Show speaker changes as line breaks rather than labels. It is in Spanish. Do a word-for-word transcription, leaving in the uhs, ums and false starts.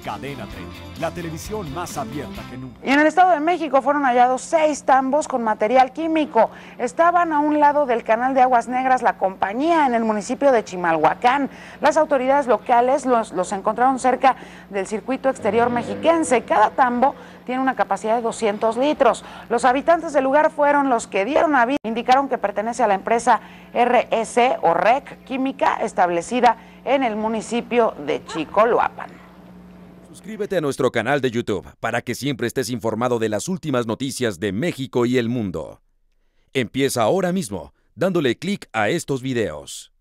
Cadena treinta, la televisión más abierta que nunca.
Y en el Estado de México fueron hallados seis tambos con material químico. Estaban a un lado del canal de Aguas Negras La Compañía, en el municipio de Chimalhuacán. Las autoridades locales los, los encontraron cerca del circuito exterior mexiquense. Cada tambo tiene una capacidad de doscientos litros. Los habitantes del lugar fueron los que dieron aviso. Indicaron que pertenece a la empresa R S o R E C Química, establecida en el municipio de Chicoloapan.
Suscríbete a nuestro canal de YouTube para que siempre estés informado de las últimas noticias de México y el mundo. Empieza ahora mismo dándole clic a estos videos.